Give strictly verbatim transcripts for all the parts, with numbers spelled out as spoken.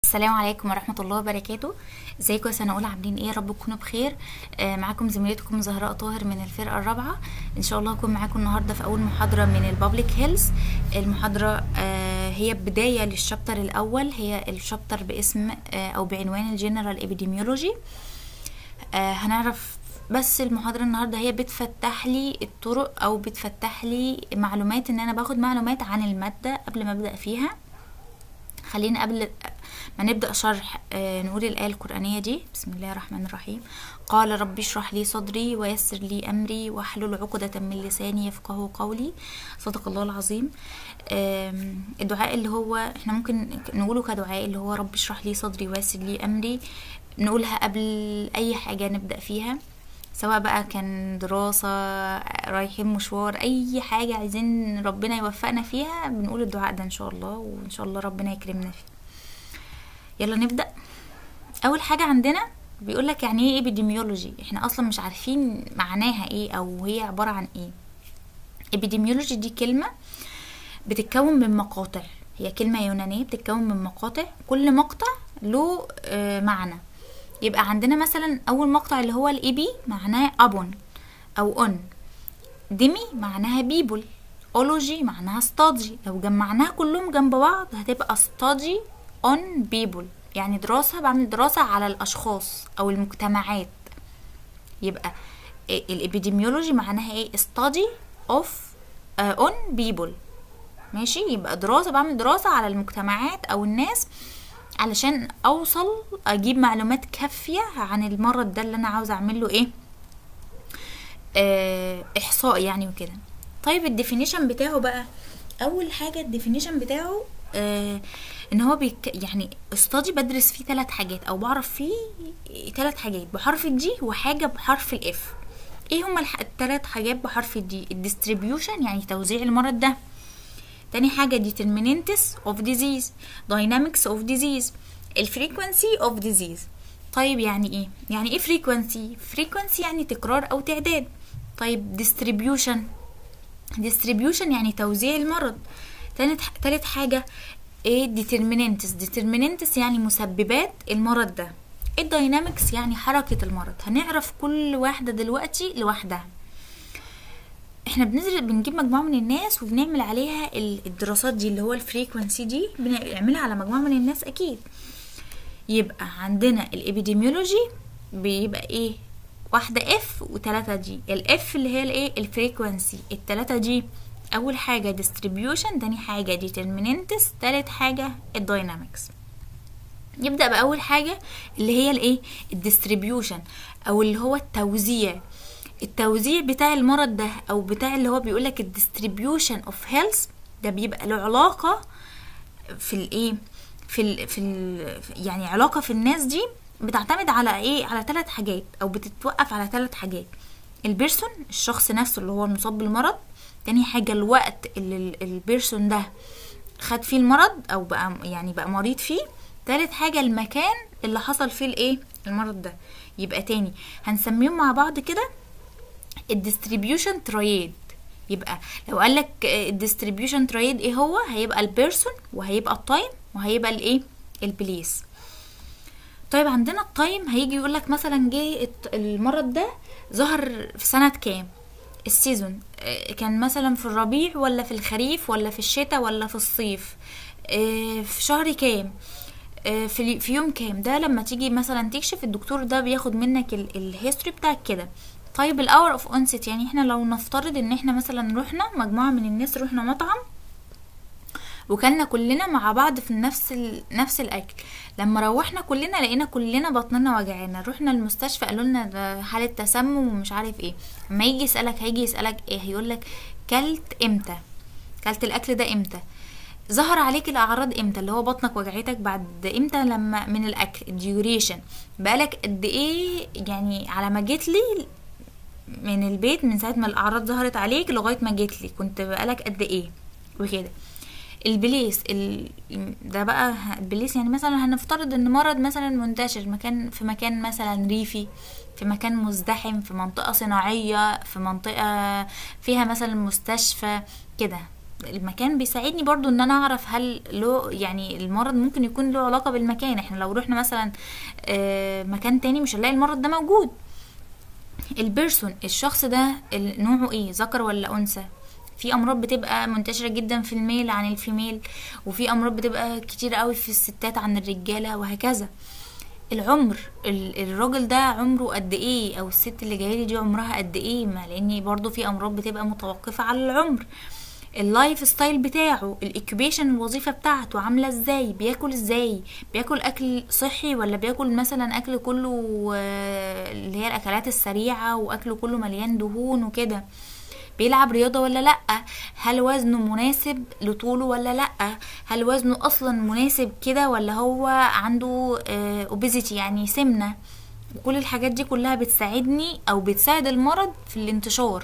السلام عليكم ورحمة الله وبركاته. ازيكم يا سنة اولى، عاملين ايه؟ رب تكونوا بخير. آه معاكم زميلتكم زهراء طاهر من الفرقة الرابعة. ان شاء الله هكون معاكم النهاردة في اول محاضرة من البابليك هيلث. المحاضرة آه هي بداية للشابتر الاول، هي الشابتر باسم آه او بعنوان الجنرال ابيديميولوجي. آه هنعرف بس المحاضرة النهاردة هي بتفتح لي الطرق او بتفتح لي معلومات، ان انا باخد معلومات عن المادة قبل ما ابدأ فيها. خلينا قبل ما نبدأ شرح آه نقول الآية القرآنية دي. بسم الله الرحمن الرحيم. قال رب اشرح لي صدري ويسر لي أمري واحلل عقدة من لساني يفقه قولي. صدق الله العظيم. الدعاء اللي هو احنا ممكن نقوله كدعاء اللي هو رب اشرح لي صدري ويسر لي أمري، نقولها قبل أي حاجة نبدأ فيها، سواء بقى كان دراسة، رايحين مشوار، اي حاجة عايزين ربنا يوفقنا فيها بنقول الدعاء ده ان شاء الله، وان شاء الله ربنا يكرمنا فيه. يلا نبدأ. اول حاجة عندنا بيقولك يعني ايه ابيديميولوجي. احنا اصلا مش عارفين معناها ايه او هي عبارة عن ايه. ابيديميولوجي دي كلمة بتتكون من مقاطع، هي كلمة يونانية بتتكون من مقاطع، كل مقطع له آه معنى. يبقى عندنا مثلا اول مقطع اللي هو الايبي معناه ابون او اون، ديمي معناها بيبل، اولوجي معناها ستادي. لو جمعناها كلهم جنب بعض هتبقى ستادي اون بيبل، يعني دراسة، بعمل دراسة على الاشخاص او المجتمعات. يبقى الابيديميولوجي معناها ايه؟ study of uh, on people. ماشي، يبقى دراسة، بعمل دراسة على المجتمعات او الناس علشان اوصل اجيب معلومات كافية عن المرض ده اللي انا عاوز اعمل له ايه اه احصاء يعني وكده. طيب الديفينيشن بتاعه بقى، اول حاجة الديفينيشن بتاعه اه ان هو بيك يعني استادي بدرس فيه ثلاث حاجات او بعرف فيه ثلاث حاجات بحرف الدي وحاجة بحرف الاف. ايه هما الثلاث حاجات بحرف الدي؟ الديستريبيوشن يعني توزيع المرض ده، تاني حاجة determinants of disease، dynamics of disease، الفريكونسي of disease. طيب يعني ايه؟ يعني ايه frequency؟ frequency يعني تكرار او تعداد. طيب distribution، distribution يعني توزيع المرض. تالت تالت حاجة ايه؟ determinants، determinants يعني مسببات المرض ده. الداينامكس يعني حركة المرض. هنعرف كل واحدة دلوقتي لوحدها. احنا بنزل بنجيب مجموعة من الناس وبنعمل عليها الدراسات دي اللي هو الفريكونسي دي، بنعملها على مجموعة من الناس اكيد. يبقى عندنا الابيديميولوجي بيبقى ايه؟ واحدة اف وتلاتة جي. الاف اللي هي الايه؟ الفريكونسي. التلاتة جي اول حاجة distribution، تاني حاجة determinants، تالت حاجة الداينامكس. يبدأ بأول حاجة اللي هي الايه؟ الديستريبيوشن او اللي هو التوزيع. التوزيع بتاع المرض ده او بتاع اللي هو بيقولك الديستريبيوشن اوف هيلث ده بيبقى له علاقة في الايه؟ في ال في ال يعني علاقة في الناس دي بتعتمد على ايه؟ على ثلاث حاجات او بتتوقف على ثلاث حاجات. البيرسون، الشخص نفسه اللي هو المصاب بالمرض. تاني حاجة الوقت اللي البيرسون ده خد فيه المرض او بقى يعني بقى مريض فيه. تالت حاجة المكان اللي حصل فيه الايه؟ المرض ده. يبقى تاني هنسميهم مع بعض كده الديستريبيوشن ترايد. يبقى لو قالك الديستريبيوشن ترايد ايه هو؟ هيبقى البيرسون وهيبقى التايم وهيبقى الايه؟ البليس. طيب عندنا التايم هيجي يقولك مثلا جه المرض ده ظهر في سنة كام؟ السيزون كان مثلا في الربيع ولا في الخريف ولا في الشتاء ولا في الصيف؟ في شهر كام؟ في في يوم كام؟ ده لما تيجي مثلا تكشف الدكتور ده بياخد منك الهيستوري بتاعك كده. طيب الاور اوف اونست، يعني احنا لو نفترض ان احنا مثلا رحنا مجموعة من الناس، رحنا مطعم وكلنا كلنا مع بعض في نفس ال... نفس الاكل. لما روحنا كلنا لقينا كلنا بطننا وجعانا، رحنا المستشفى قالوا لنا ده حالة تسمم ومش عارف ايه. اما يجي يسألك هيجي يسألك ايه؟ هيقولك كلت امتى؟ كلت الاكل ده امتى؟ ظهر عليك الاعراض امتى؟ اللي هو بطنك وجعتك بعد امتى لما من الاكل؟ الديوريشن بقالك قد ايه يعني على ما جيت لي من البيت، من ساعة ما الاعراض ظهرت عليك لغاية ما جيت لي كنت بقالك قد ايه وكده. البليس ال... ده بقى البليس يعني مثلا هنفترض ان مرض مثلا منتشر مكان في مكان مثلا ريفي، في مكان مزدحم، في منطقة صناعية، في منطقة فيها مثلا مستشفى كده. المكان بيساعدني برضو ان انا اعرف هل له يعني المرض ممكن يكون له علاقة بالمكان. احنا لو رحنا مثلا آه، مكان تاني مش هنلاقي المرض ده موجود. البيرسون الشخص ده ال- نوعه ايه، ذكر ولا انثى. في امراض بتبقى منتشرة جدا في الميل عن الفيميل، وفي امراض بتبقى كتير قوي في الستات عن الرجالة وهكذا. العمر، ال- الراجل ده عمره قد ايه، او الست اللي جايه لي دي عمرها قد ايه، ما لاني برضو في امراض بتبقى متوقفة على العمر. اللايف ستايل بتاعه، الاكيوبيشن، الوظيفة بتاعته عاملة ازاي، بياكل ازاي، بياكل اكل صحي ولا بياكل مثلا اكل كله آه، اللي هي الاكلات السريعة واكله كله مليان دهون وكده. بيلعب رياضة ولا لأ، هل وزنه مناسب لطوله ولا لأ، هل وزنه اصلا مناسب كده ولا هو عنده اوبيزيتي يعني سمنة. وكل الحاجات دي كلها بتساعدني او بتساعد المرض في الانتشار.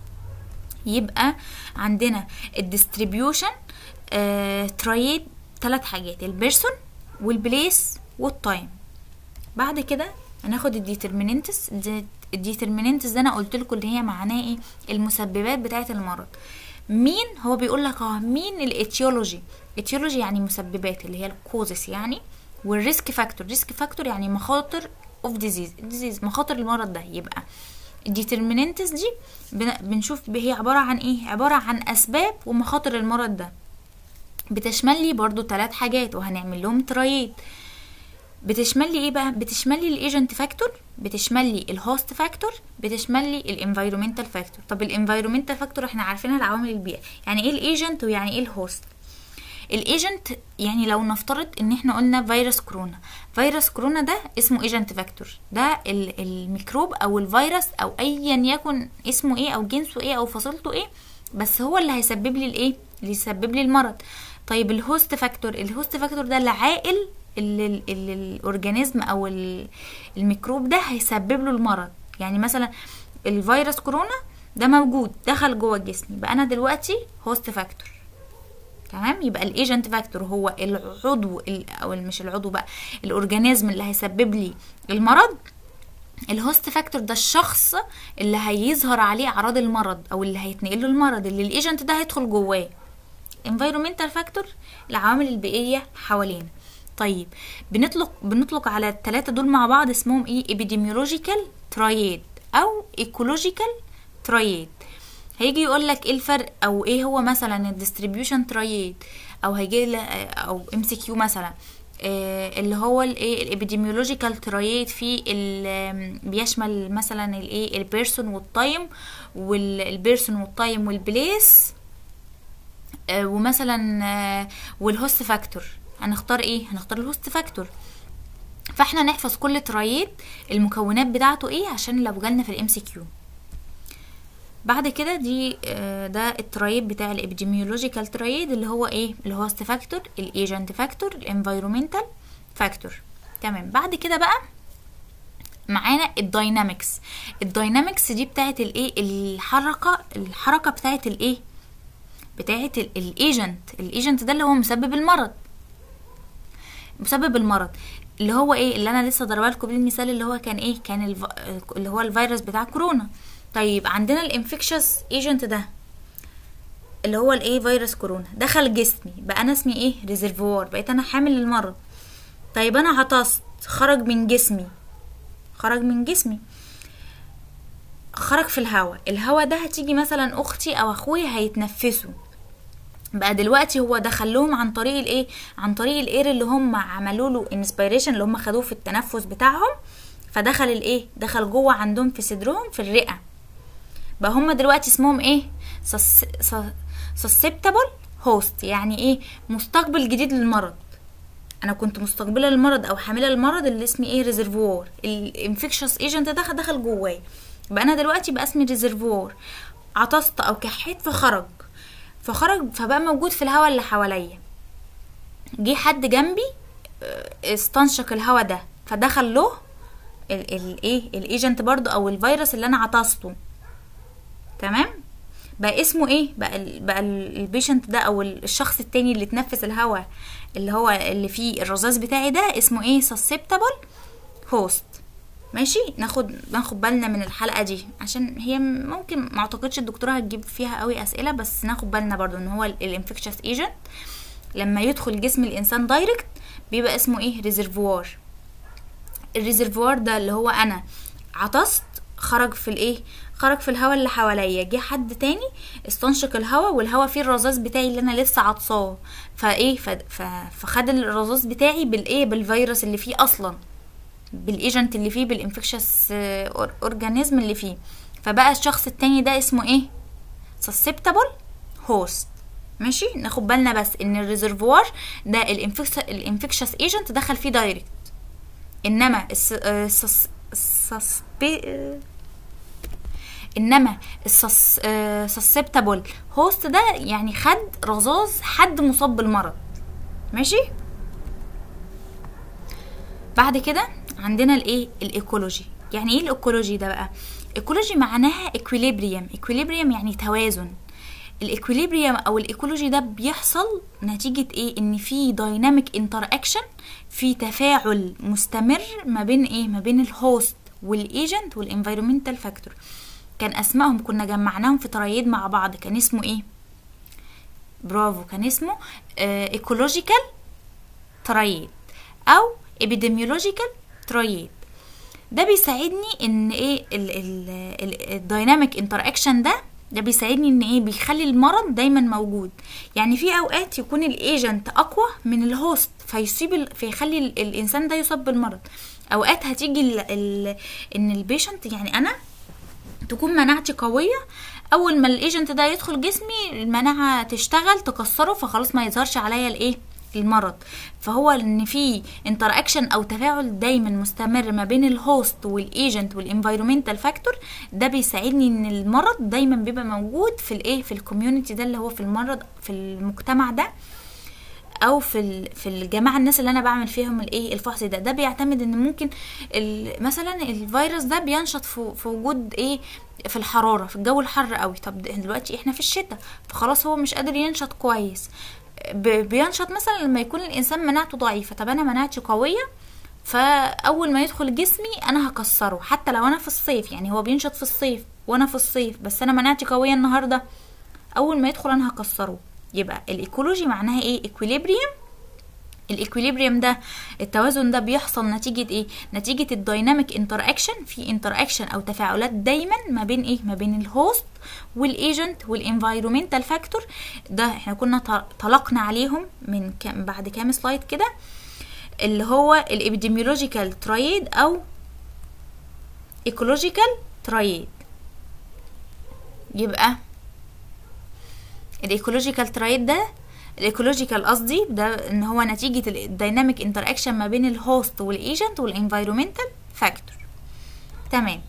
يبقى عندنا الديستريبيوشن ترايد، ثلاث حاجات، البيرسون والبليس والتايم. بعد كده هناخد الديترميننتس. الديترميننتس ده انا قلت لكم اللي هي معناه ايه، المسببات بتاعه المرض. مين هو بيقول لك اه مين الاتيولوجي. اتيولوجي يعني مسببات اللي هي الكوزس يعني. والريسك فاكتور، ريسك فاكتور يعني مخاطر اوف ديزيز، ديزيز مخاطر المرض ده. يبقى الديترميننتس دي بن- بنشوف هي عبارة عن ايه، عبارة عن اسباب ومخاطر المرض ده. بتشمل لي برضو ثلاث حاجات وهنعمل لهم ترايد. بتشمل لي ايه بقى، بتشمل لي الايجنت فاكتور، بتشمل لي الهوست فاكتور، بتشمل لي الانفايرومنتال فاكتور. طب الانفايرومنتال فاكتور احنا عارفينها العوامل البيئة. يعني ايه الايجنت ويعني ايه الهوست. الايجنت يعني لو نفترض ان احنا قلنا فيروس كورونا، فيروس كورونا ده اسمه ايجنت فاكتور، ده ال- الميكروب او الفيروس او ايا يكن اسمه ايه او جنسه ايه او فصيلته ايه، بس هو اللي هيسبب لي الايه، اللي يسبب لي المرض. طيب الهوست فاكتور، الهوست فاكتور ده العائل اللي ال- اللي الاورجانيزم او ال- الميكروب ده هيسبب له المرض. يعني مثلا الفيروس كورونا ده موجود دخل جوه الجسم، يبقى انا دلوقتي هوست فاكتور. تمام. يبقى الايجنت فاكتور هو العضو ال- او مش العضو بقى، الاورجانيزم اللي هيسبب لي المرض. الهوست فاكتور ده الشخص اللي هيظهر عليه اعراض المرض او اللي هيتنقل له المرض، اللي الايجنت ده هيدخل جواه. environmental فاكتور العوامل البيئيه حوالينا. طيب بنطلق بنطلق على الثلاثه دول مع بعض اسمهم ايه، epidemiological triad او ecological triad. هيجي يقول لك ايه الفرق او ايه هو مثلا الديستريبيوشن ترايد، او هيجي او ام سي كيو مثلا آه اللي هو الايه الابيديميولوجيكال ترايد في بيشمل مثلا الايه البيرسون والتايم والبيرسون والتايم والبليس آه ومثلا آه والهوست فاكتور. هنختار ايه، هنختار الهوست فاكتور. فاحنا نحفظ كل ترايد المكونات بتاعته ايه عشان لو جالنا في الام سي كيو. بعد كده دي آه، ده الترايد بتاع الابيديميولوجيكال ترايد اللي هو ايه، الهوست فاكتور، الايجنت فاكتور، الانفايرومنتال فاكتور. تمام. بعد كده بقى معانا الداينامكس. الداينامكس دي بتاعت الايه، الحركه الحركه بتاعت الايه، بتاعت الايجنت. الايجنت ده اللي هو مسبب المرض، مسبب المرض اللي هو ايه، اللي انا لسه ضربه لكم بالمثال اللي هو كان ايه، كان الف... اللي هو الفيروس بتاع كورونا. طيب عندنا الانفكشس ايجنت ده اللي هو الايه فيروس كورونا دخل جسمي، بقى انا اسمي ايه، ريزرفوار، بقيت انا حامل للمرض. طيب انا عطست، خرج من جسمي، خرج من جسمي خرج في الهواء، الهواء ده هتيجي مثلا اختي او اخوي هيتنفسوا، بقى دلوقتي هو دخل لهم عن طريق الايه، عن طريق الاير اللي هم عملوا له انسبيريشن، اللي هم خدوه في التنفس بتاعهم، فدخل الايه، دخل جوه عندهم في صدرهم في الرئه. بقى هم دلوقتي اسمهم ايه، susceptible host، يعني ايه، مستقبل جديد للمرض. انا كنت مستقبله للمرض او حامله للمرض اللي اسمي ايه، ريزرفوار. الانفكشس ايجنت دخل دخل جواي، بقى انا دلوقتي بقى اسمي ريزرفوار. عطست او كحيت فخرج، فخرج فبقى موجود في الهواء اللي حواليا. جه حد جنبي استنشق الهواء ده فدخل له الايه الايجنت برضو او الفيروس اللي انا عطسته. تمام. بقى اسمه ايه بقى ال بقى البيشنت ده او الشخص التاني اللي تنفس الهواء اللي هو اللي فيه الرذاذ بتاعي ده اسمه ايه، susceptible host. ماشي. ناخد ناخد بالنا من الحلقه دي عشان هي ممكن ما اعتقدش الدكتوره هتجيب فيها قوي اسئله، بس ناخد بالنا برضو ان هو الانفكشس ايجنت لما يدخل جسم الانسان دايركت بيبقى اسمه ايه؟ ريزرفوار. الريزرفوار ده اللي هو انا عطست، خرج في الايه؟ خرج في الهواء اللي حواليا، جه حد تاني استنشق الهواء، والهواء فيه الرذاذ بتاعي اللي انا لسه عطساه، فايه ف... ف... فخد الرذاذ بتاعي بالايه؟ بالفيروس اللي فيه اصلا، بالايجنت اللي فيه، بالانفكشس اورجانيزم اللي فيه، فبقى الشخص التاني ده اسمه ايه؟ susceptible host. ماشي. ناخد بالنا بس ان الريزرفوار ده الانفكشس ايجنت دخل فيه دايركت، انما الس... السس... السس... انما السسبتابل هوست ده يعني خد رذاذ حد مصاب بالمرض. ماشي. بعد كده عندنا الايه؟ الايكولوجي. يعني ايه الايكولوجي ده بقى؟ ايكولوجي معناها اكويليبريم. اكويليبريم يعني توازن. الايكويليبريم او الايكولوجي ده بيحصل نتيجة ايه؟ ان في دايناميك انتر اكشن، في تفاعل مستمر ما بين ايه؟ ما بين الهوست والايجنت والانفيرومنتال فاكتور. كان اسمائهم كنا جمعناهم في ترايد مع بعض، كان اسمه ايه؟ برافو، كان اسمه ايكولوجيكال ترايد او ابيديميولوجيكال ترايد. ده بيساعدني ان ايه؟ الدايناميك انتر اكشن ده ده بيساعدني ان ايه؟ بيخلي المرض دايما موجود. يعني في اوقات يكون الايجنت اقوى من الهوست فيصيب ال... فيخلي ال... الانسان ده يصاب بالمرض. اوقات هتيجي ال... ال... ان البيشنت، يعني انا تكون مناعتي قوية، اول ما الايجنت ده يدخل جسمي المناعة تشتغل تكسره، فخلاص ما يظهرش عليا الايه؟ المرض. فهو ان في انتر اكشن او تفاعل دايما مستمر ما بين الهوست والايجنت والانفيرومنتال فاكتور، ده بيساعدني ان المرض دايما بيبقى موجود في الايه؟ في الكوميونتي ده اللي هو في المرض، في المجتمع ده، او في في الجماعه الناس اللي انا بعمل فيهم الايه؟ الفحص ده. ده بيعتمد ان ممكن مثلا الفيروس ده بينشط في, في وجود ايه؟ في الحراره، في الجو الحر قوي. طب دلوقتي احنا في الشتاء، فخلاص هو مش قادر ينشط كويس. بينشط مثلا لما يكون الانسان مناعته ضعيفه. طب انا مناعتي قويه، فاول ما يدخل جسمي انا هكسره، حتى لو انا في الصيف. يعني هو بينشط في الصيف وانا في الصيف، بس انا مناعتي قويه النهارده، اول ما يدخل انا هكسره. يبقى الايكولوجي معناها ايه؟ اكويليبريم. الايكويليبريم ده التوازن ده بيحصل نتيجه ايه؟ نتيجه الدايناميك انتر اكشن، في انتر اكشن او تفاعلات دايما ما بين ايه؟ ما بين الهوست والايجنت والانفيرومنتال فاكتور. ده احنا كنا طلقنا عليهم من كام بعد كام سلايد كده، اللي هو الابيديميولوجيكال ترايد او ايكولوجيكال ترايد. يبقى الايكولوجيكال ترايد ده، الايكولوجيكال قصدي ده ان هو نتيجه الدايناميك انتر اكشن ما بين الهوست والايجنت والانفيرومنتال فاكتور. تمام.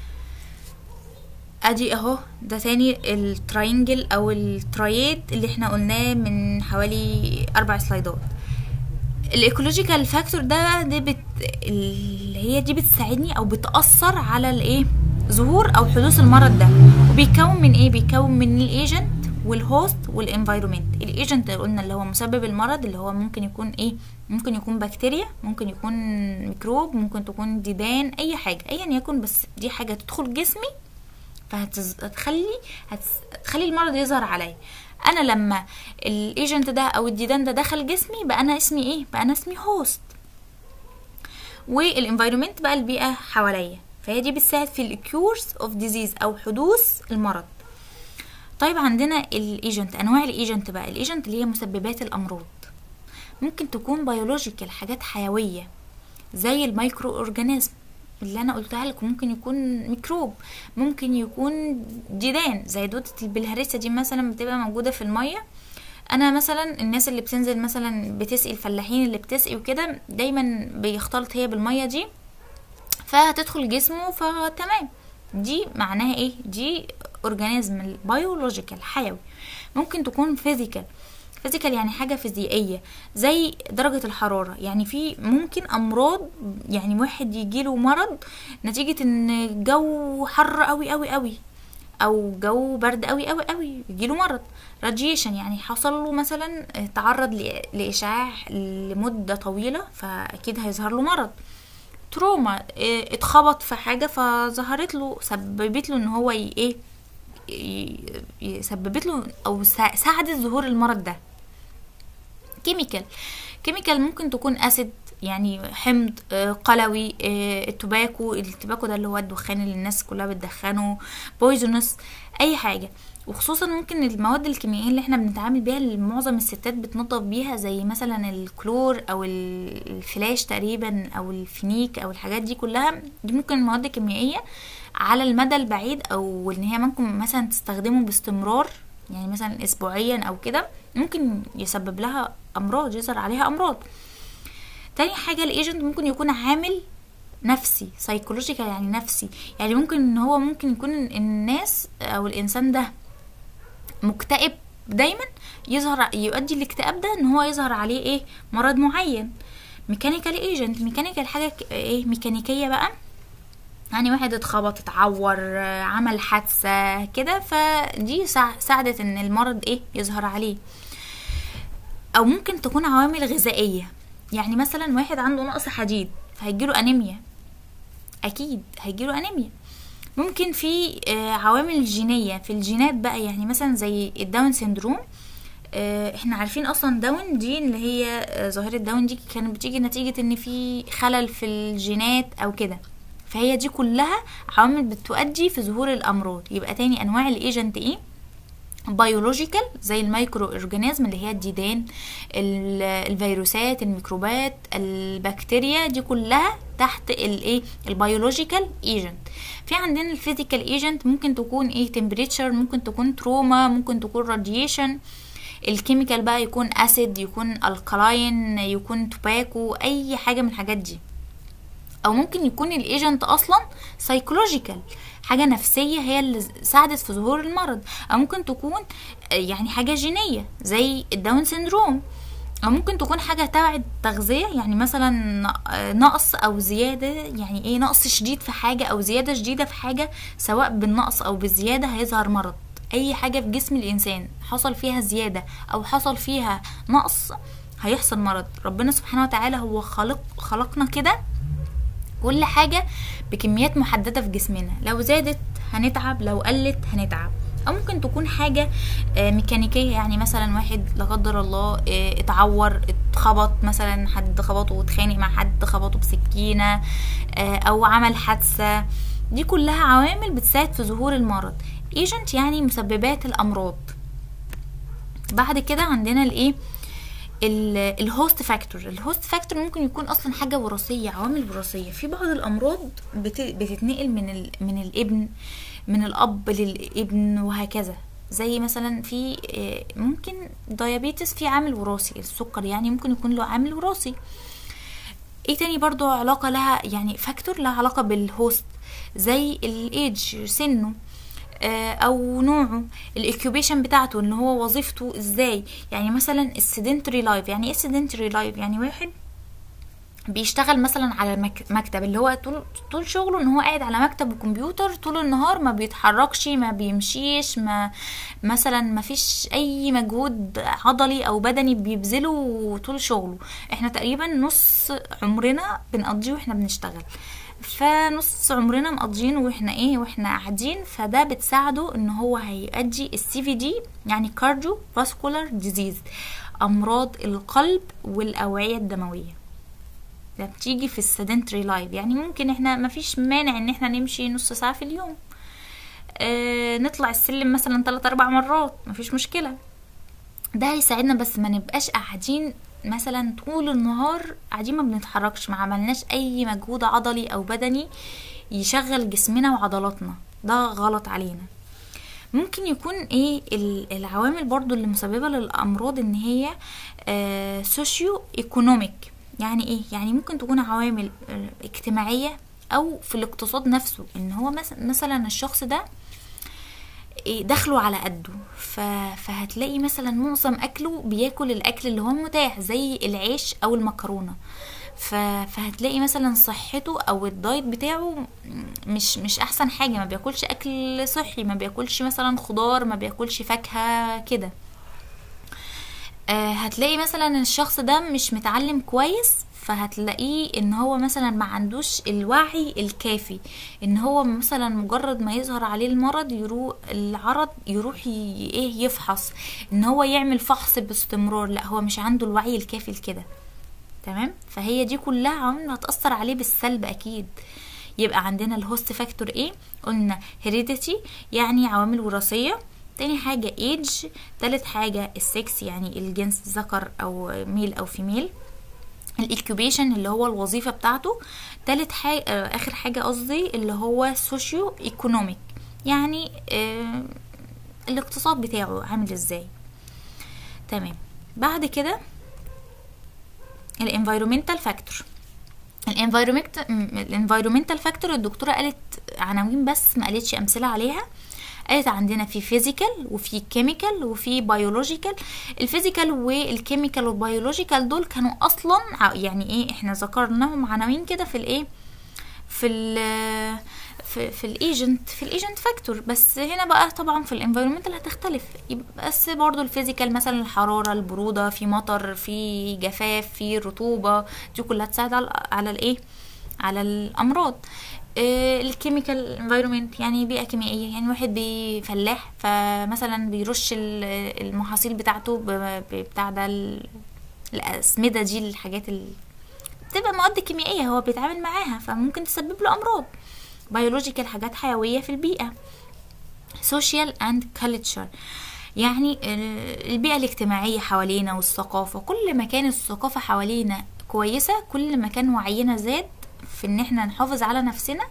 ادي اهو ده تاني التراينجل او الترايد اللي احنا قلناه من حوالي اربع سلايدات. الايكولوجيكال فاكتور ده دي بت... اللي هي دي بتساعدني او بتاثر على الايه؟ ظهور او حدوث المرض ده. وبيتكون من ايه؟ بيتكون من الايجنت والهوست والانفيرومنت. الايجنت قلنا اللي هو مسبب المرض، اللي هو ممكن يكون ايه؟ ممكن يكون بكتيريا، ممكن يكون ميكروب، ممكن تكون ديدان، اي حاجه ايا يكن، بس دي حاجه تدخل جسمي فهتخلي هتخلي المرض يظهر عليا. انا لما الايجنت ده او الديدان ده دخل جسمي بقى انا اسمي ايه؟ بقى انا اسمي هوست. والانفيرومنت بقى البيئه حواليا، فهي دي بتساعد في الكيورز اوف ديزيز او حدوث المرض. طيب عندنا الايجنت، انواع الايجنت بقى. الايجنت اللي هي مسببات الامراض ممكن تكون بيولوجيكال، حاجات حيويه زي المايكرو اورجانيزم اللي انا قلتها لكم، ممكن يكون ميكروب، ممكن يكون ديدان زي دودة البلهارسيا دي مثلا بتبقى موجوده في الميه. انا مثلا الناس اللي بتنزل مثلا بتسقي، الفلاحين اللي بتسقي وكده، دايما بيختلط هي بالميه دي فهتدخل جسمه، فتمام. دي معناها ايه؟ دي اورجانيزم بيولوجيكال حيوي. ممكن تكون فيزيكال. فيزيكال يعني حاجه فيزيائيه زي درجه الحراره. يعني في ممكن امراض، يعني واحد يجيله مرض نتيجه ان الجو حر قوي قوي قوي او جو برد قوي قوي قوي يجيله مرض. راديشن يعني حصل له مثلا تعرض لاشعاع لمده طويله، فاكيد هيظهر له مرض. تروما، إيه، اتخبط في حاجة فظهرت له، سببت له ان هو ي- ايه ي- ي- سببت له او سا- ساعدت ظهور المرض ده. كيميكال، كيميكال ممكن تكون اسيد يعني حمض، آه، قلوي، آه، التباكو، التباكو ده اللي هو الدخان اللي الناس كلها بتدخنه، بويزونس، اي حاجه. وخصوصا ممكن المواد الكيميائيه اللي احنا بنتعامل بيها اللي معظم الستات بتنظف بيها، زي مثلا الكلور او ال- الفلاش تقريبا او الفينيك او الحاجات دي كلها، دي ممكن مواد كيميائيه على المدى البعيد، او ان هي ممكن مثلا تستخدمه باستمرار، يعني مثلا اسبوعيا او كده، ممكن يسبب لها امراض، يظهر عليها امراض. تاني حاجة الايجنت ممكن يكون عامل نفسي، سايكولوجيكال يعني نفسي، يعني ممكن ان هو ممكن يكون الناس او الانسان ده مكتئب دايما، يظهر يؤدي الاكتئاب ده ان هو يظهر عليه ايه، مرض معين. ميكانيكال ايجنت، ميكانيكال حاجة ك- ايه ميكانيكية بقى، يعني واحد اتخبط، اتعور، آه، عمل حادثة كده، فدي سا- ساعدت ان المرض ايه يظهر عليه. او ممكن تكون عوامل غذائية، يعني مثلا واحد عنده نقص حديد فهيجيله انيميا، اكيد هيجيله انيميا. ممكن في آه، عوامل جينية في الجينات بقى، يعني مثلا زي الداون سيندروم. آه، احنا عارفين اصلا داون دي اللي هي آه، ظاهرة داون دي كانت بتيجي نتيجة ان في خلل في الجينات او كده، فهي دي كلها عوامل بتؤدي في ظهور الامراض. يبقى تاني انواع الايجنت ايه، بيولوجيكال زي الميكرو اورجانيزم اللي هي الديدان، ال- الفيروسات، الميكروبات، البكتيريا، دي كلها تحت الايه البيولوجيكال ايجنت. في عندنا الفيزيكال ايجنت، ممكن تكون ايه تمبريتشر، ممكن تكون تروما، ممكن تكون راديشن. الكيميكال بقى يكون اسيد، يكون الكلاين، يكون توباكو، اي حاجه من الحاجات دي. او ممكن يكون الايجنت اصلا سايكولوجيكال، حاجه نفسيه هي اللي ساعدت في ظهور المرض. او ممكن تكون آه، يعني حاجه جينيه زي الداون سيندروم. او ممكن تكون حاجه تبع التغذيه، يعني مثلا آه، نقص او زياده، يعني ايه نقص شديد في حاجه او زياده شديده في حاجه، سواء بالنقص او بالزياده هيظهر مرض. اي حاجه في جسم الانسان حصل فيها زياده او حصل فيها نقص هيحصل مرض. ربنا سبحانه وتعالى هو خلق خلقنا كده، كل حاجة بكميات محددة في جسمنا، لو زادت هنتعب، لو قلت هنتعب. او ممكن تكون حاجة آه، ميكانيكية، يعني مثلا واحد لا قدر الله آه، اتعور، اتخبط، مثلا حد خبطه واتخانق مع حد خبطه بسكينة، آه، او عمل حادثة، دي كلها عوامل بتساعد في ظهور المرض. ايجنت يعني مسببات الامراض. بعد كده عندنا الايه الهوست فاكتور. الهوست فاكتور ممكن يكون اصلا حاجه وراثيه، عوامل وراثيه. في بعض الامراض بت- بتتنقل من ال... من الابن، من الاب للابن وهكذا. زي مثلا في آه، ممكن دايابيتس في عامل وراثي، السكر يعني ممكن يكون له عامل وراثي. ايه تاني برضو علاقه لها، يعني فاكتور لها علاقه بالهوست، زي الايدج، سنه، آه، او نوعه، الاكيوبيشن بتاعته ان هو وظيفته ازاي. يعني مثلا السيدنتري لايف، يعني ايه السيدنتري لايف؟ يعني واحد بيشتغل مثلا على مك- مكتب، اللي هو طول طول شغله ان هو قاعد على مكتب وكمبيوتر طول النهار، ما بيتحركش، ما بيمشيش، ما مثلا ما فيش اي مجهود عضلي او بدني بيبذله طول شغله. احنا تقريبا نص عمرنا بنقضيه واحنا بنشتغل، فنص عمرنا مقضيينه واحنا ايه واحنا قاعدين، فده بتساعده ان هو هيؤدي السي في دي، يعني كارديو فاسكولار ديزيز، امراض القلب والاوعيه الدمويه. ده بتيجي في السيدنتري لايف، يعني ممكن احنا مفيش مانع ان احنا نمشي نص ساعة في اليوم، اه نطلع السلم مثلا تلات اربع مرات، مفيش مشكلة. ده هيساعدنا، بس ما نبقاش قاعدين مثلا طول النهار قاعدين ما بنتحركش، ما عملناش اي مجهود عضلي او بدني يشغل جسمنا وعضلاتنا، ده غلط علينا. ممكن يكون ايه ال- العوامل برضو اللي مسببة للامراض ان هي سوشيو ايكونوميك. يعني ايه؟ يعني ممكن تكون عوامل آه، اجتماعية او في الاقتصاد نفسه، ان هو مس- مثلا الشخص ده إيه دخله على قده، ف... فهتلاقي مثلا معظم اكله بياكل الاكل اللي هو متاح زي العيش او المكرونة، ف... فهتلاقي مثلا صحته او الدايت بتاعه مش مش احسن حاجة، ما بياكلش اكل صحي، ما بياكلش مثلا خضار، ما بياكلش فاكهة كده. آه، هتلاقي مثلا الشخص ده مش متعلم كويس، ف فهتلاقيه ان هو مثلا ما عندوش الوعي الكافي ان هو مثلا مجرد ما يظهر عليه المرض يروح العرض يروح ي- ايه يفحص، ان هو يعمل فحص باستمرار. لا، هو مش عنده الوعي الكافي لكده. تمام، فهي دي كلها عوامل هتأثر عليه بالسلب اكيد. يبقى عندنا الهوست فاكتور ايه؟ قلنا هيريديتي يعني عوامل وراثية. تاني حاجة ايج. تالت حاجة السكس يعني الجنس ذكر او ميل او فيميل. الايكوبيشن اللي هو الوظيفة بتاعته. تالت حاجة آه اخر حاجة قصدي اللي هو سوشيو ايكونوميك يعني آه الاقتصاد بتاعه عامل ازاي. تمام، بعد كده الانفايرومنتال فاكتور. الانفايرومنتال فاكتور الدكتوره قالت عناوين بس ما قالتش امثله عليها. قالت عندنا في فيزيكال وفي كيميكال وفي بيولوجيكال. الفيزيكال والكيميكال والبيولوجيكال دول كانوا اصلا يعني ايه احنا ذكرناهم عناوين كده في الايه في ال في في الايجنت في الايجنت فاكتور. بس هنا بقى طبعا في الانفايرمنتال هتختلف. بس برضو الفيزيكال مثلا الحراره، البروده، في مطر، في جفاف، في رطوبه، دي كلها تساعد على على الايه على الامراض. آه الكيميكال انفايرمنت يعني بيئه كيميائيه، يعني واحد بفلاح فمثلا بيرش المحاصيل بتاعته بتاع ده الاسمده، دي الحاجات اللي بتبقى مواد كيميائيه هو بيتعامل معاها فممكن تسبب له امراض. بيولوجيكال حاجات حيويه في البيئه. سوشيال اند كالتشر يعني البيئه الاجتماعيه حوالينا والثقافه. كل ما كانت الثقافه حوالينا كويسه كل ما كان وعينا زاد في ان احنا نحافظ على نفسنا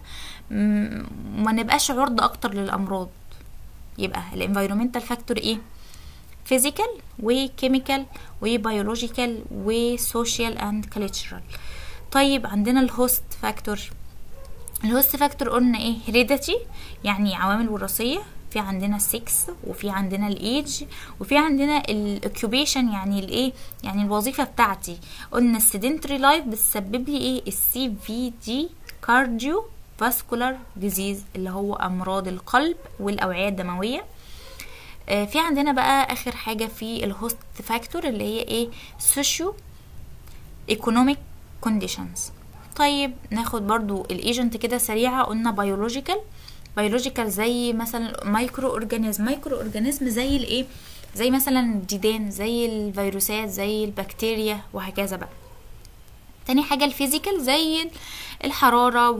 وما نبقاش عرضة اكتر للامراض. يبقى الانفايرومنتال فاكتور ايه؟ فيزيكال وكيميكال وبيولوجيكال وسوشيال اند كالتشرال. طيب عندنا الهوست فاكتور. الهوست فاكتور قلنا ايه؟ هيريديتي يعني عوامل وراثيه. في عندنا السكس وفي عندنا الايج وفي عندنا الاوكيوبيشن يعني الايه يعني الوظيفه بتاعتي. قلنا السيدنتري لايف بتسبب لي ايه؟ السي في دي كارديو فاسكولار ديزيز اللي هو امراض القلب والاوعيه الدمويه. آه في عندنا بقى اخر حاجه في الهوست فاكتور اللي هي ايه؟ سوشيو ايكونوميك كونديشنز. طيب ناخد برضو الايجنت كده سريعه. قلنا بيولوجيكال. بيولوجيكال زي مثلا مايكرو اورجانيزم. مايكرو اورجانيزم زي الايه؟ زي مثلا الديدان، زي الفيروسات، زي البكتيريا وهكذا بقى. تاني حاجه الفيزيكال زي الحراره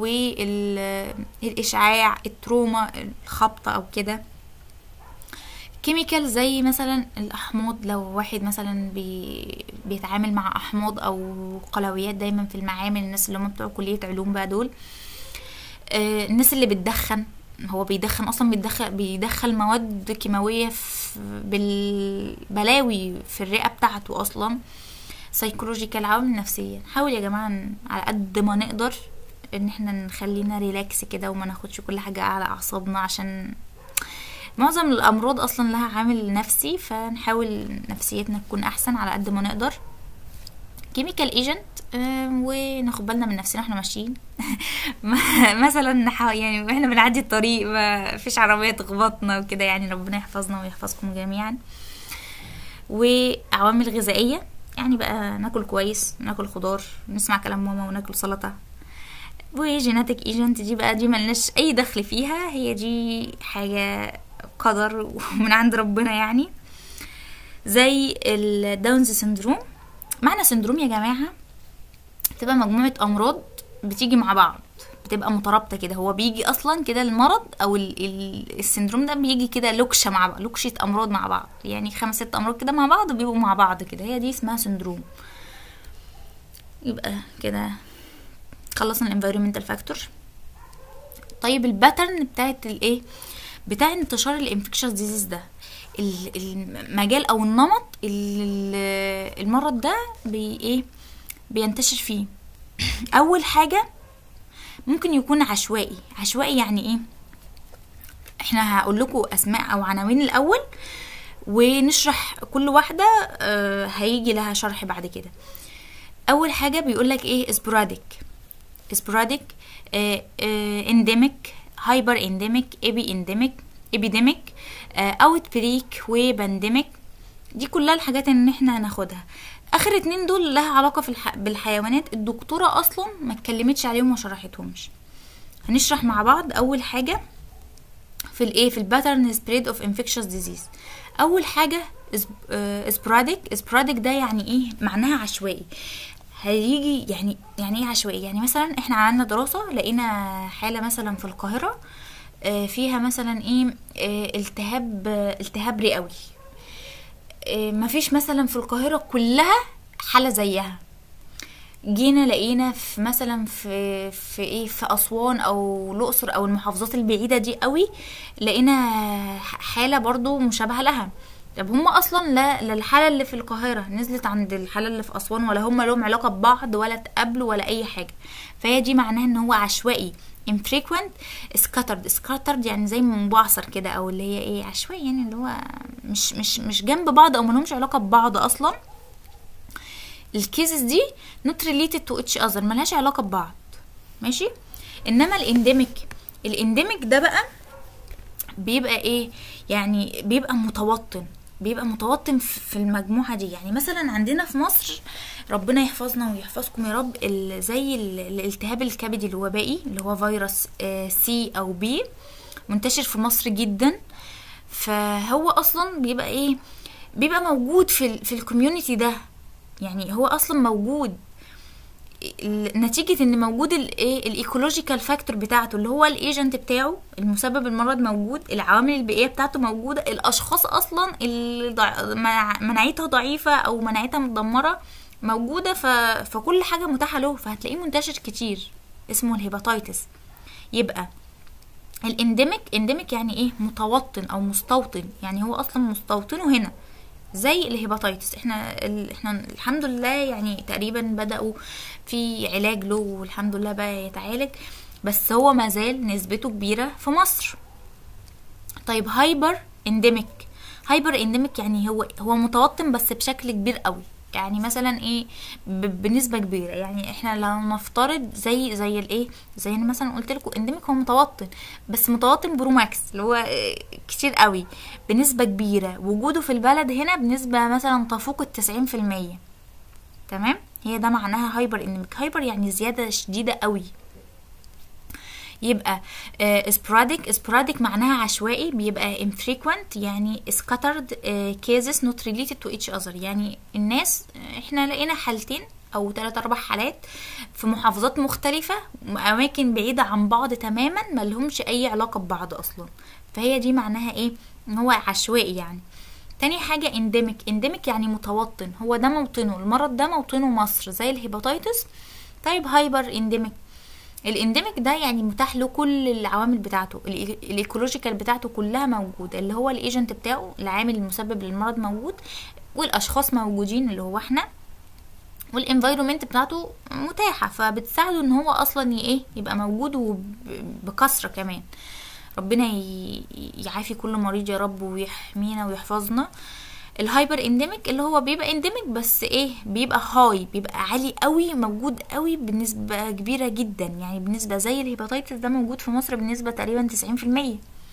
والاشعاع، التروما، الخبطه او كده. كيميكال زي مثلا الاحماض، لو واحد مثلا بي بيتعامل مع احماض او قلويات دايما في المعامل، الناس اللي هم بتوع كليه علوم بقى دول. آه الناس اللي بتدخن، هو بيدخن اصلا بيدخل بيدخل مواد كيماويه بالبلاوي في الرئه بتاعته اصلا. سايكولوجيكال عوامل نفسيه. نحاول يا جماعه على قد ما نقدر ان احنا نخلينا ريلاكس كده وما ناخدش كل حاجه على اعصابنا، عشان معظم الامراض اصلا لها عامل نفسي، فنحاول نفسيتنا تكون احسن على قد ما نقدر. كيميكال ايجنت وناخد بالنا من نفسنا احنا ماشيين. مثلا نحاول يعني واحنا بنعدي الطريق ما فيش عربيه تخبطنا وكده، يعني ربنا يحفظنا ويحفظكم جميعا. وعوامل غذائيه يعني بقى ناكل كويس، ناكل خضار، نسمع كلام ماما وناكل سلطه. وجيناتيك ايجنت دي بقى دي ملناش اي دخل فيها، هي دي حاجه قدر من عند ربنا يعني. زي الداونز سندروم. معنى سندروم يا جماعه بتبقى مجموعه امراض بتيجي مع بعض، بتبقى مترابطه كده. هو بيجي اصلا كده المرض او ال ال السندروم ده بيجي كده لوكشه مع بعض، لوكشه امراض مع بعض، يعني خمس ست امراض كده مع بعض بيبقوا مع بعض كده، هي دي اسمها سندروم. يبقى كده خلصنا الانفايرمنتال فاكتور. طيب الباترن بتاعت الايه بتاع انتشار الانفكشن ديزيز ده، المجال او النمط المرض ده بي ايه بينتشر فيه. اول حاجه ممكن يكون عشوائي. عشوائي يعني ايه؟ احنا هقول لكم اسماء او عناوين الاول ونشرح كل واحده، آه هيجي لها شرح بعد كده. اول حاجه بيقول لك ايه؟ سبوراديك. سبوراديك انديميك، هايبر انديميك، ايبي انديميك، ايبيديميك، اوت بريك، وبانديميك. دي كلها الحاجات ان احنا هناخدها. اخر اتنين دول لها علاقة في الح... بالحيوانات، الدكتورة اصلا ما اتكلمتش عليهم وما شرحتهمش. هنشرح مع بعض. اول حاجة في الايه، في الباترن سبريد اوف انفكشوس ديزيز. اول حاجة سبوراديك. سبوراديك ده يعني ايه؟ معناها عشوائي. هيجي يعني يعني ايه عشوائي؟ يعني مثلا احنا عملنا دراسة لقينا حالة مثلا في القاهرة فيها مثلا ايه، التهاب التهاب رئوي. مفيش مثلا في القاهرة كلها حالة زيها. جينا لقينا في مثلا في في ايه، في اسوان او الاقصر او المحافظات البعيدة دي قوي، لقينا حالة برضو مشابهة لها. طب هم اصلا لا لا الحالة اللي في القاهرة نزلت عند الحالة اللي في اسوان، ولا هم لهم علاقة ببعض ولا تقابلوا ولا اي حاجة. فهي دي معناها ان هو عشوائي. infrequent scattered. scattered يعني زي منبعثر كده، او اللي هي ايه، عشوائي يعني اللي هو مش مش مش جنب بعض او ملهمش علاقة ببعض اصلا. الكيسز دي not related to each other، ملهاش علاقة ببعض. ماشي. انما الانديميك، الانديميك ده بقى بيبقى ايه، يعني بيبقى متوطن، بيبقى متوطن في المجموعة دي. يعني مثلا عندنا في مصر، ربنا يحفظنا ويحفظكم يا رب، زي الالتهاب الكبدي الوبائي اللي هو فيروس سي او بي، منتشر في مصر جدا. فهو اصلا بيبقى ايه، بيبقى موجود في ال في الكوميونتي ده. يعني هو اصلا موجود نتيجة ان موجود الايه، الايكولوجيكال فاكتور بتاعته اللي هو الايجنت بتاعه المسبب المرض موجود، العوامل البيئية بتاعته موجودة، الاشخاص اصلا اللي مناعتها ضعيفة او مناعتها متدمرة موجودة. ف... فكل حاجة متاحة له، فهتلاقيه منتشر كتير. اسمه الهيباتايتس. يبقى الانديميك، انديميك يعني ايه، متوطن او مستوطن، يعني هو اصلا مستوطنه هنا زي الهيباتايتس. احنا ال... احنا الحمد لله يعني تقريبا بدأوا في علاج له، والحمد لله بقى يتعالج، بس هو مازال نسبته كبيرة في مصر. طيب هايبر انديميك. هايبر انديميك يعني هو هو متوطن بس بشكل كبير قوي. يعني مثلا ايه، بنسبه كبيره. يعني احنا لو نفترض زي زي الايه، زي انا مثلا قلت لكم انديميك هو متوطن، بس متوطن بروماكس اللي هو كتير قوي بنسبه كبيره، وجوده في البلد هنا بنسبه مثلا تفوق التسعين في المية. تمام. هي ده معناها هايبر انديميك. هايبر يعني زياده شديده قوي. يبقى sporadic. sporadic معناها عشوائي، بيبقى infrequent يعني scattered cases not related to each other. يعني الناس احنا لقينا حالتين او ثلاث اربع حالات في محافظات مختلفة، اماكن بعيدة عن بعض تماما، ما لهمش اي علاقة ببعض اصلا. فهي دي معناها ايه، ان هو عشوائي يعني. تاني حاجة endemic. endemic يعني متوطن، هو ده موطنه، المرض ده موطنه مصر زي الهيباتايتس. طيب هايبر endemic. الانديميك ده يعني متاح له كل العوامل بتاعته، الايكولوجيكال بتاعته كلها موجوده، اللي هو الايجنت بتاعه، العامل المسبب للمرض موجود، والاشخاص موجودين اللي هو احنا، والانفايرومنت بتاعته متاحه، فبتساعده ان هو اصلا ايه، يبقى موجود وبكثره كمان. ربنا يعافي كل مريض يا رب، ويحمينا ويحفظنا. الهايبر انديميك اللي هو بيبقى انديميك بس ايه، بيبقى هاي، بيبقى عالي قوي، موجود قوي بنسبة كبيرة جدا. يعني بالنسبة زي الهيباتايتس ده موجود في مصر بنسبة تقريبا تسعين في المية.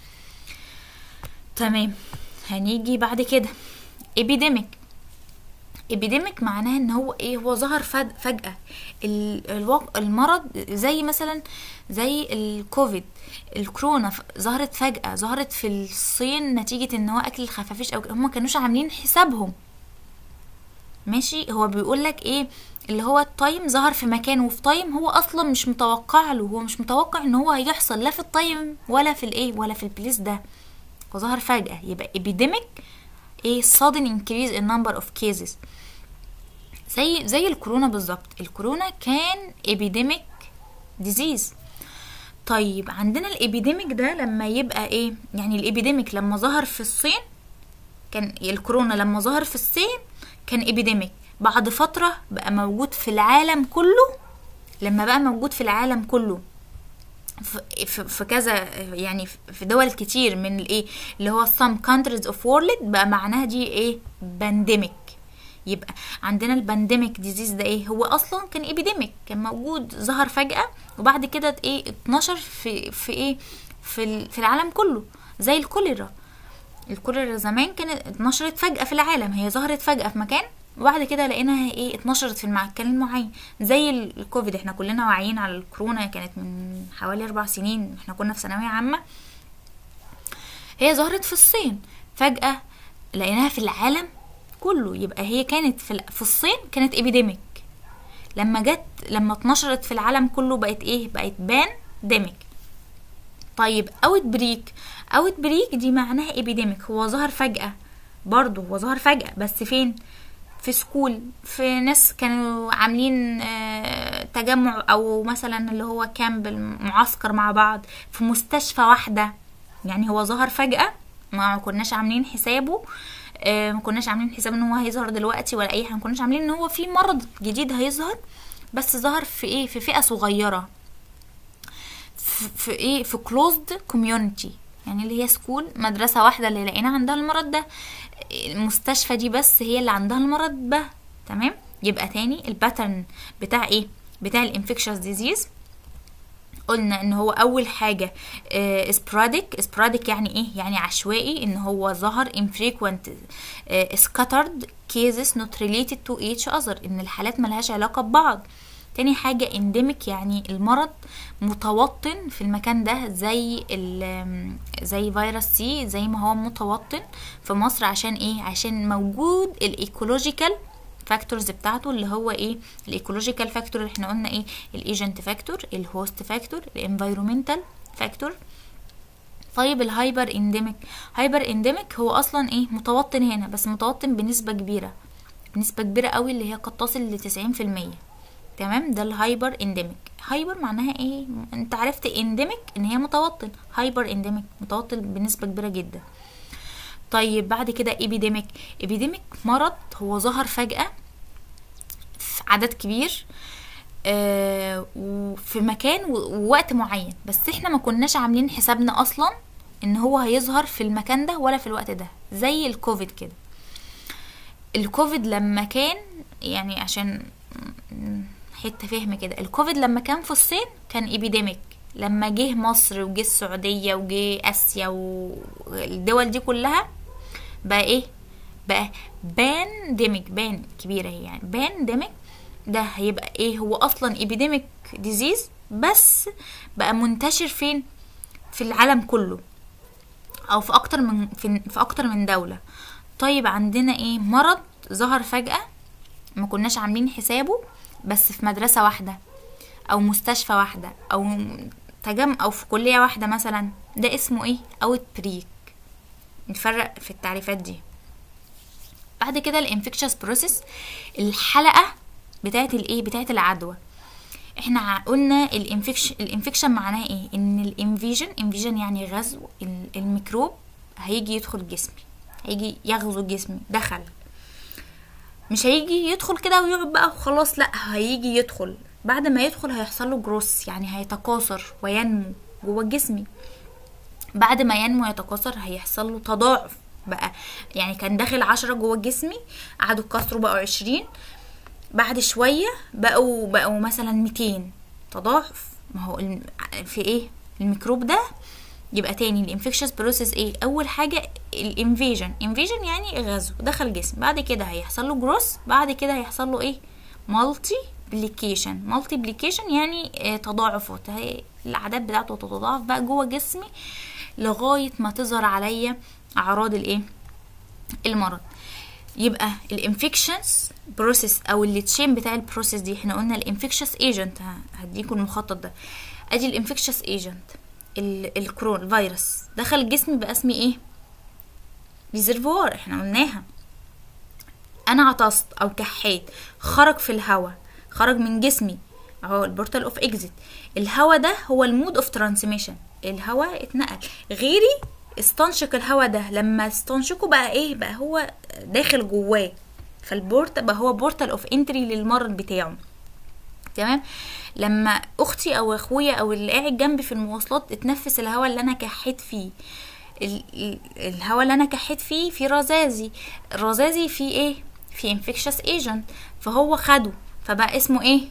تمام. هنيجي بعد كده ابيديميك. ابيديميك معناه ان هو ايه، هو ظهر فجأة. المرض زي مثلا زي الكوفيد، الكورونا ظهرت فجأة، ظهرت في الصين نتيجة ان هو اكل الخفافيش، او هم كانوش عاملين حسابهم. ماشي. هو بيقولك ايه، اللي هو التايم ظهر في مكان وفي تايم هو اصلا مش متوقع له، هو مش متوقع ان هو هيحصل لا في التايم ولا في الايه ولا في البليس ده، وظهر فجأة. يبقى epidemic ايه، sudden increase in number of cases. زي زي الكورونا بالظبط. الكورونا كان epidemic disease. طيب عندنا الابيديميك ده لما يبقى ايه، يعني الابيديميك لما ظهر في الصين كان، الكورونا لما ظهر في الصين كان ابيديميك، بعد فترة بقى موجود في العالم كله. لما بقى موجود في العالم كله في, في, في كذا، يعني في دول كتير من الايه اللي هو some countries of world، بقى معناها دي ايه، بانديميك. يبقى عندنا البانديميك ديزيز ده ايه، هو اصلا كان ابيديميك، كان موجود ظهر فجأة، وبعد كده ايه اتنشر في في ايه في في العالم كله. زي الكوليرا. الكوليرا زمان كانت اتنشرت فجأة في العالم، هي ظهرت فجأة في مكان وبعد كده لقيناها ايه اتنشرت في المكان المعين. زي الكوفيد، احنا كلنا واعيين على الكورونا، كانت من حوالي اربع سنين، احنا كنا في ثانويه عامه. هي ظهرت في الصين فجاه، لقيناها في العالم كله. يبقى هي كانت في في الصين كانت ابيديميك، لما جت لما اتنشرت في العالم كله بقت ايه؟ بقت بان ديميك. طيب اوت بريك، اوت بريك دي معناها ابيديميك، هو ظهر فجأة، برضو هو ظهر فجأة، بس فين؟ في سكول، في ناس كانوا عاملين آه تجمع، او مثلا اللي هو كامب معسكر مع بعض في مستشفى واحدة. يعني هو ظهر فجأة، ما كناش عاملين حسابه، آه ما كناش عاملين حساب ان هو هيظهر دلوقتي ولا اي حاجه، ما كناش عاملين ان هو في مرض جديد هيظهر، بس ظهر في ايه؟ في فئه صغيره، في, في ايه؟ في closed community، يعني اللي هي سكول، مدرسه واحده اللي لقينا عندها المرض ده، المستشفى دي بس هي اللي عندها المرض ده. تمام. يبقى تاني الباترن بتاع ايه؟ بتاع الانفكشوس ديزيز، قلنا ان هو اول حاجة اسبراديك. اسبراديك يعني ايه؟ يعني عشوائي، ان هو ظهر infrequent uh, scattered cases not related to each other، ان الحالات ملهاش علاقة ببعض. تاني حاجة endemic، يعني المرض متوطن في المكان ده، زي زي فيروس سي، زي ما هو متوطن في مصر. عشان ايه؟ عشان موجود الايكولوجيكال فاكتورز بتاعته، اللي هو ايه؟ الايكولوجيكال فاكتور اللي احنا قلنا ايه؟ الايجنت فاكتور، الهوست فاكتور، الانفايرومنتال فاكتور. طيب الهايبر انديميك، هايبر انديميك هو اصلا ايه؟ متوطن هنا، بس متوطن بنسبه كبيره، بنسبه كبيره قوي، اللي هي قد تصل ل تسعين في المية. تمام. ده الهايبر انديميك. هايبر معناها ايه؟ انت عرفت انديميك ان هي متوطن، هايبر انديميك متوطن بنسبه كبيره جدا. طيب بعد كده ابيديميك. ابيديميك مرض هو ظهر فجأة في عدد كبير آه وفي مكان ووقت معين، بس احنا ما كناش عاملين حسابنا اصلا ان هو هيظهر في المكان ده ولا في الوقت ده. زي الكوفيد كده. الكوفيد لما كان، يعني عشان حتة فهم كده، الكوفيد لما كان في الصين كان ابيديميك، لما جه مصر وجه السعودية وجه اسيا والدول دي كلها بقى ايه؟ بقى بانديميك، بان كبيرة هي، يعني بانديميك. ده هيبقى ايه؟ هو اصلا ابيديميك ديزيز، بس بقى منتشر فين؟ في العالم كله، او في اكتر من في, في اكتر من دولة. طيب عندنا ايه؟ مرض ظهر فجأة ما كناش عاملين حسابه، بس في مدرسة واحدة او مستشفى واحدة او تجمع او في كلية واحدة مثلا. ده اسمه ايه؟ اوت بريك. نفرق في التعريفات دي. بعد كده الانفكشس بروسيس، الحلقة بتاعت الايه؟ بتاعت العدوى. احنا قلنا الانفكشن الانفكشن معناه ايه؟ ان الانفيجن، انفيجن يعني غزو، الميكروب هيجي يدخل جسمي، هيجي يغزو جسمي. دخل، مش هيجي يدخل كده ويقعد بقى وخلاص، لا، هيجي يدخل. بعد ما يدخل هيحصل له جروس، يعني هيتكاثر وينمو جوه جسمي. بعد ما ينمو يتكاثر هيحصل له تضاعف بقى، يعني كان داخل عشرة جوه جسمي، قعدوا كسروا بقوا عشرين، بعد شوية بقوا بقوا مثلا ميتين. تضاعف. ما هو في ايه؟ الميكروب ده. يبقى تاني الانفكشس بروسيس ايه؟ اول حاجة الانفيجن. انفيجن يعني غزو، دخل جسم. بعد كده هيحصل له جروس، بعد كده هيحصل له ايه؟ مالتي بليكيشن. مالتي بليكيشن يعني اه تضاعفات، الاعداد بتاعته تتضاعف بقى جوه جسمي لغاية ما تظهر عليا اعراض الايه؟ المرض. يبقى الانفكشنز بروسيس او التشين بتاع البروسيس دي، احنا قلنا الانفكشس ايجنت، هديكم المخطط ده. ادي الانفكشس ايجنت، الكرون الفيروس دخل الجسم بقى اسمي ايه؟ ريزرفوار، احنا قلناها. انا عطست او كحيت، خرج في الهواء، خرج من جسمي اهو، البورتال اوف اكزيت. الهواء ده هو المود اوف ترانسميشن، الهواء اتنقل، غيري استنشق الهواء ده، لما استنشقه بقى ايه؟ بقى هو داخل جواه، فالبورت بقى هو بورتال اوف انتري للمرض بتاعه. تمام. لما اختي او اخويا او اللي قاعد جنبي في المواصلات اتنفس الهواء اللي انا كحيت فيه، الهواء اللي انا كحيت فيه في رذاذي، الرذاذي فيه ايه؟ في انفكشس ايجنت، فهو خده، فبقى اسمه ايه؟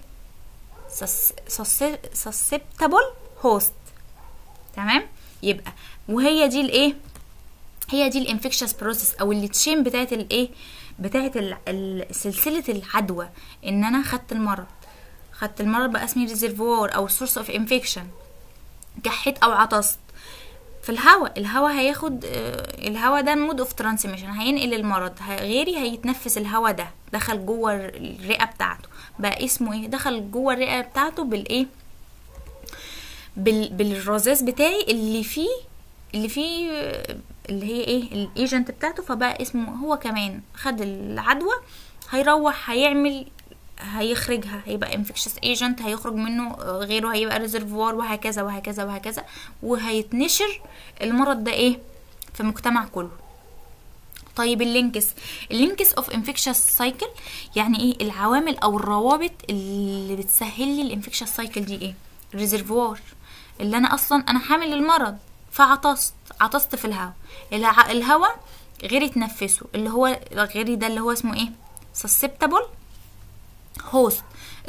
susceptible host. تمام. يبقى وهي دي الايه؟ هي دي الانفكشس بروسيس او التشين بتاعت الايه؟ بتاعه ال- ال- سلسله العدوى، ان انا خدت المرض خدت المرض بقى اسمي ريزرفوار او سورس اوف انفكشن، كحيت او عطست في الهواء. الهواء هياخد آه، الهواء ده مود اوف ترانسميشن، هينقل المرض، ه- غيري هيتنفس الهواء ده، دخل جوه الرئه بتاعته، بقى اسمه ايه، دخل جوه الرئه بتاعته بالايه، بال بالرذاذ بتاعي اللي فيه اللي فيه آه، اللي هي ايه الايجنت بتاعته، فبقى اسمه هو كمان خد العدوى، هيروح هيعمل هيخرجها، هيبقى انفكشس ايجنت، هيخرج منه آه، غيره هيبقى ريزرفوار، وهكذا وهكذا وهكذا، وهيتنشر المرض ده ايه في المجتمع كله. طيب اللينكس اللينكس اوف انفكشس سايكل، يعني ايه العوامل او الروابط اللي بتسهل لي الانفكشس سايكل دي؟ ايه ريزرفوار، اللي انا اصلا انا حامل المرض فعطست عطست في الهواء، الع- الهواء غيري تنفسه، اللي هو غيري ده اللي هو اسمه ايه susceptible هوست.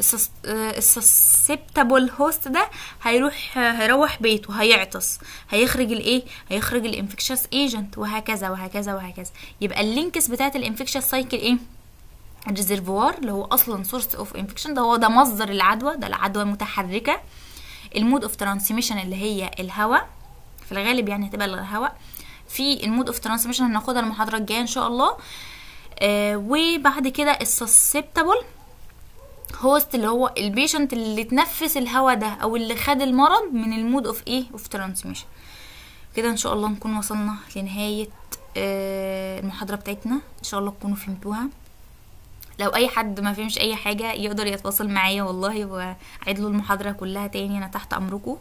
السسبتابل هوست ده هيروح هيروح بيته هيعطس، هيخرج الايه هيخرج الانفكشس ايجنت، وهكذا وهكذا وهكذا. يبقى اللينكس بتاعت الانفكشس سايكل ايه؟ الريزرفوار اللي هو اصلا سورس اوف انفكشن، ده هو ده مصدر العدوى، ده العدوى المتحركه. المود اوف ترانسميشن اللي هي الهواء، في الغالب يعني هتبقى الهواء. في المود اوف ترانسميشن هناخدها المحاضره الجايه ان شاء الله. آه وبعد كده السسبتابل هوست اللي هو البيشنت اللي تنفس الهواء ده او اللي خد المرض من المود اوف ايه اوف ترانسميشن. كده ان شاء الله نكون وصلنا لنهاية آه المحاضرة بتاعتنا، ان شاء الله تكونوا فهمتوها. لو اي حد ما فهمش اي حاجة يقدر يتواصل معايا والله، واعيد له المحاضرة كلها تاني، انا تحت امركم.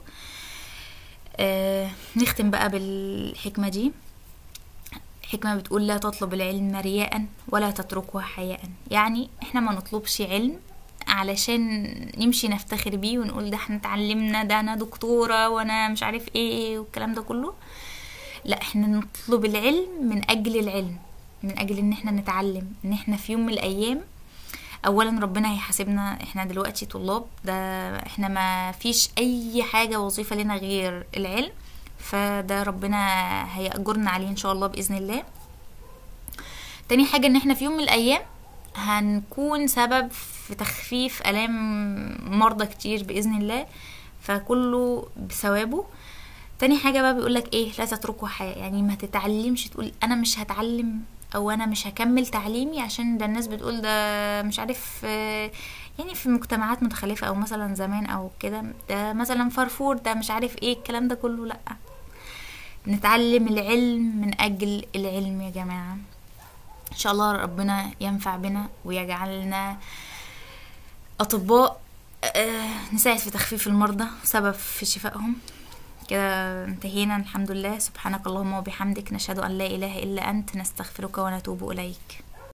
آه نختم بقى بالحكمة دي. حكمة بتقول لا تطلب العلم رياء ولا تتركه حياء، يعني احنا ما نطلبش علم علشان نمشي نفتخر بيه ونقول ده احنا اتعلمنا، ده انا دكتورة وانا مش عارف ايه والكلام ده كله. لا، احنا نطلب العلم من اجل العلم، من اجل ان احنا نتعلم، ان احنا في يوم من الايام اولا ربنا هيحاسبنا. احنا دلوقتي طلاب، ده احنا ما فيش اي حاجة وظيفة لنا غير العلم، فده ربنا هيأجرنا عليه ان شاء الله بإذن الله. تاني حاجة ان احنا في يوم من الايام هنكون سبب في تخفيف الام مرضى كتير باذن الله، فكله بثوابه. تاني حاجه بقى بيقولك ايه، لا تتركوا حياه، يعني ما تتعلمش تقول انا مش هتعلم او انا مش هكمل تعليمي عشان ده الناس بتقول ده مش عارف، يعني في مجتمعات متخلفه او مثلا زمان او كده ده مثلا فرفور، ده مش عارف ايه الكلام ده كله. لا، نتعلم العلم من اجل العلم يا جماعه. ان شاء الله ربنا ينفع بنا ويجعلنا اطباء آه نساعد في تخفيف المرضى وسبب في شفائهم. كده انتهينا الحمد لله. سبحانك اللهم وبحمدك، نشهد ان لا اله الا انت، نستغفرك ونتوب اليك.